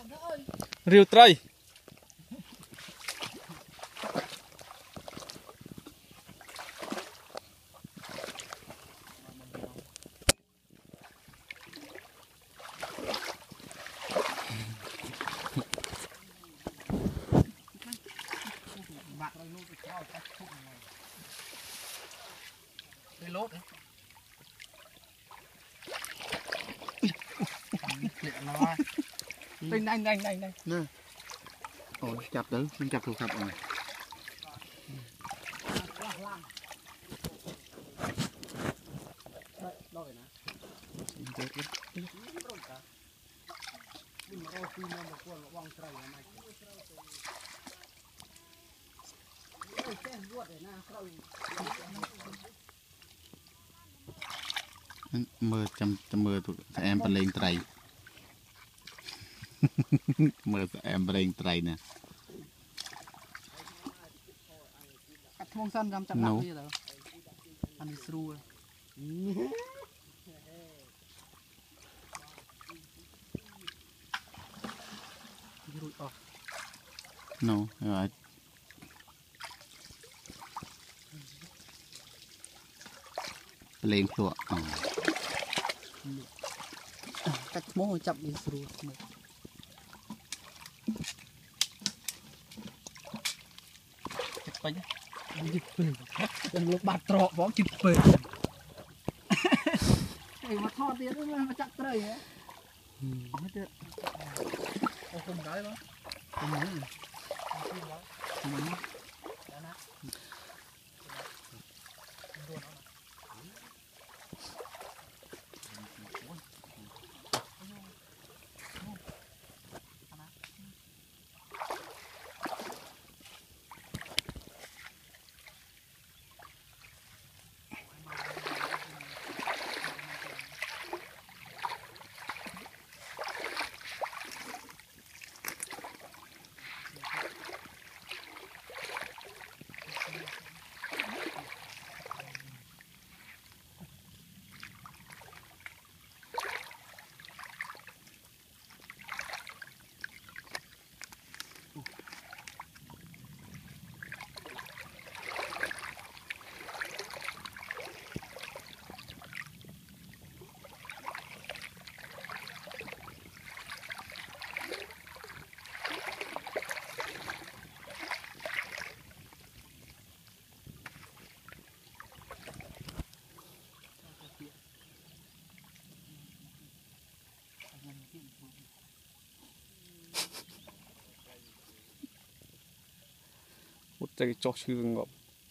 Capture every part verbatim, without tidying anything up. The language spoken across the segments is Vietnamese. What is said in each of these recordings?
riêu tray lốt đấy. Đây đây đây đây đây. Nè. Ôi chặt tử, mình chặt thuộc chặt rồi. Mơ chăm chăm mơ tụi em phải lên tray mơ em lên tray nè Không sân chăm chăm lắm đi rồi ăn sưu no rồi lên lụa cách mô chậm đi sưu chụp bánh chụp bánh đừng lúc bạt trọ bó chụp bánh thì mà thọ tiền nó mà chặt trời á hết được không cái đó không muốn không muốn một cái chó chư ngọc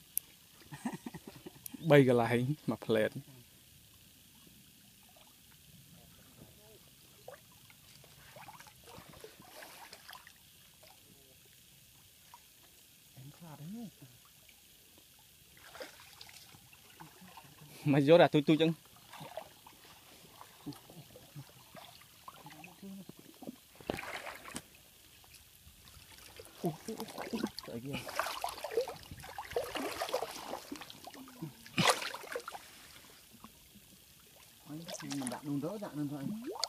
bay cái lại mà phèn mà gió đã tôi tôi chẳng Trời kia. Mình đặt luôn rỡ dạng lên thôi.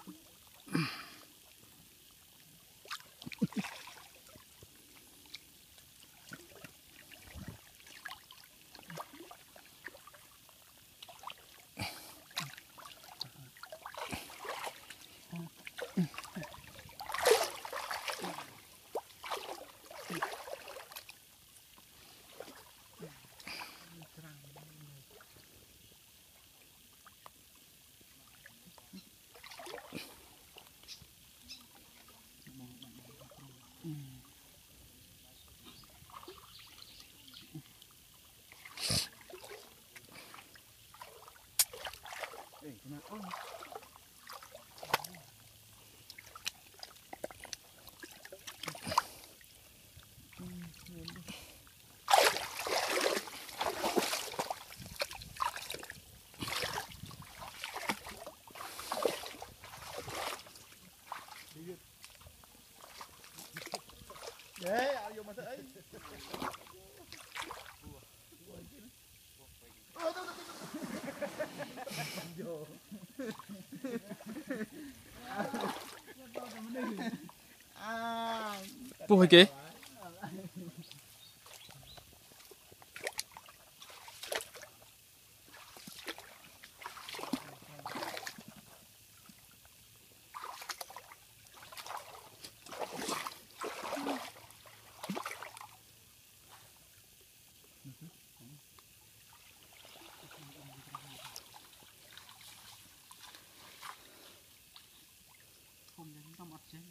Đấy, ao vô mà thấy. Vô. Ôi kì. Không đến tao mặt trên.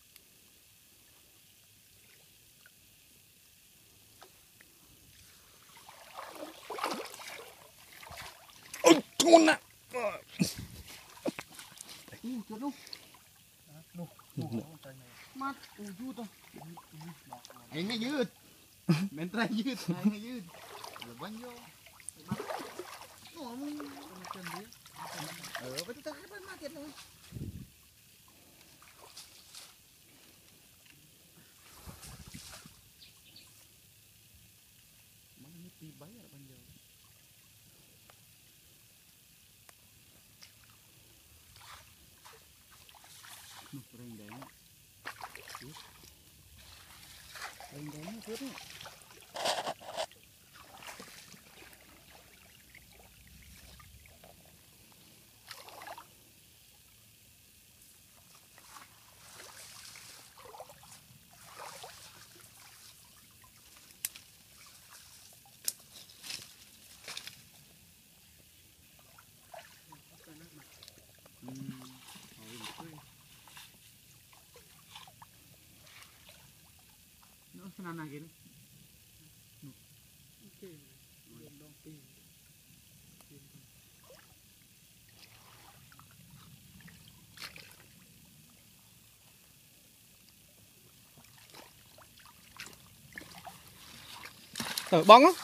Ôi con ạ. U chuột luôn. Nụ, nụ, mắt, u chuột thôi. Anh nghe dư. Mình trai dư, anh nghe dư. Rồi bắn vô. Ủa, mình chân đi. Ờ, với tôi hát bắn ma thiệt này. Bắn nó tí bấy ở bên giờ. Nụ, rình đấy. Rình đấy nó phướt ấy. Nó sẽ nào gini? Oke, belum dong pi. Ở bóng á.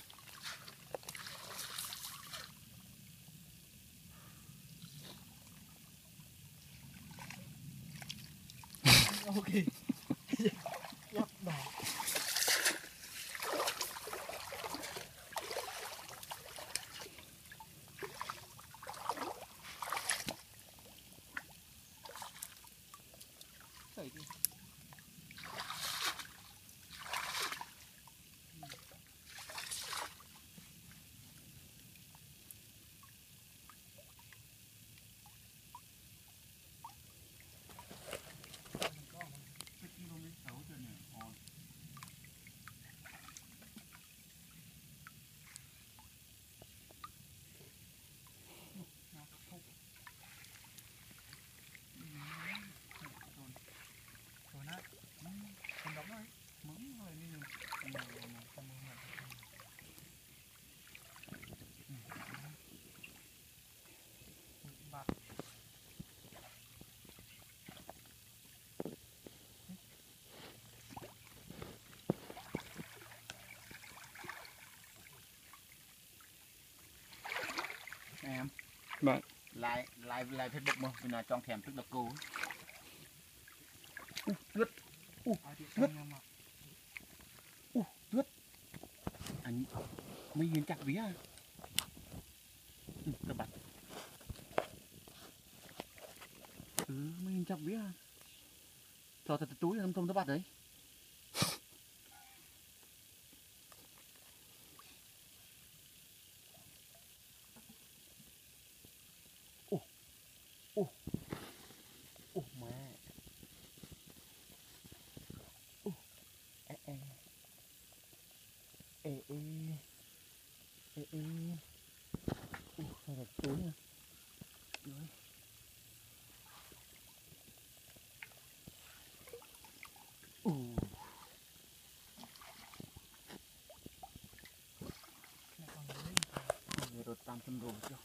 Ok. Lắp đỏ. Đấy đi. Em. Vâng. Lại lại lại Facebook mà mình là trong thèm tức độc cô. U tuyết. U tuyết. U tuyết. Anh mấy viên chặt vía. Ừ, các bạn. Ừ, mấy viên chặt vía. Cho thật túi không thông các bạn đấy. Ồ. Ồ. Ồ mẹ. Ồ. Ê ê. Ê ê. Ê ê. Ồ, sao thật túi nha. Rồi. Ồ. Rồi tam phân rồi chưa?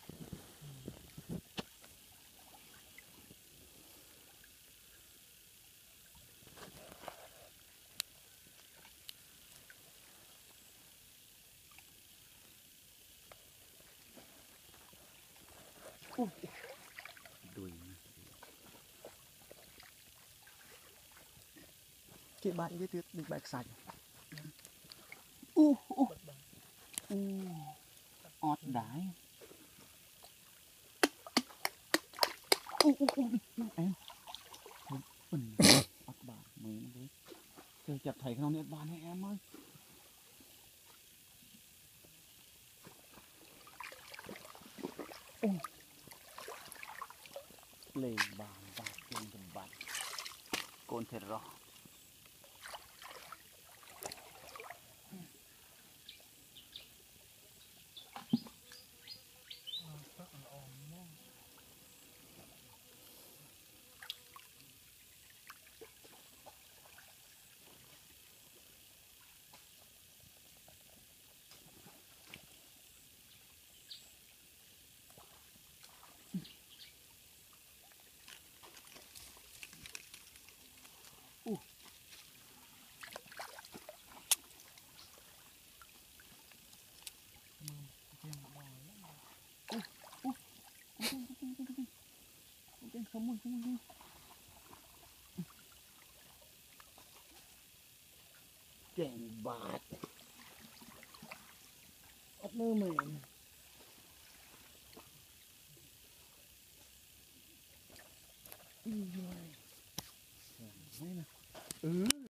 Ồ. Đuổi. Cái bạn cái tuyết được bạch sạch. U u u ọt đái. U u u em. Bình ọt bà mấy đấy. จับไถ่ขนมเน็ตบานให้แอมมั้ยโอ้เลยบานบาดเป็นจำบัดโกนเทรอKamu, kamu, kamu. Chèn bạt. Ất nơ mềm. Ui giời. Mấy nè. Ừ.